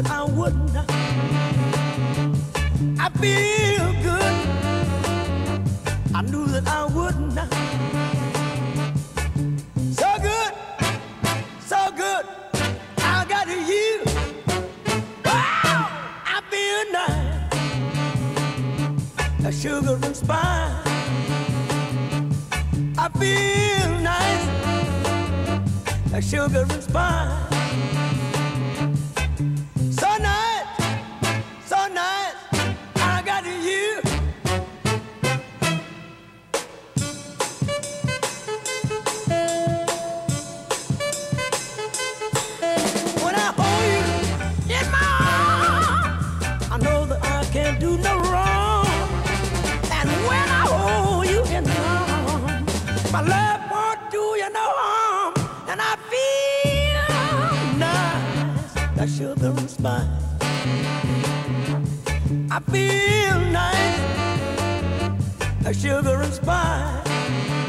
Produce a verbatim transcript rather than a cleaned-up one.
that I wouldn't. I feel good. I knew that I wouldn't. So good, so good. I got you. Wow, I feel nice. A sugar and spice. I feel nice. A sugar and spice. So nice, so nice. I got you. When I hold you in my arms, I know that I can't do no wrong. And when I hold you in my arms, my love won't do you no harm. And I feel nice, like sugar and spice. I feel nice, like sugar and spice.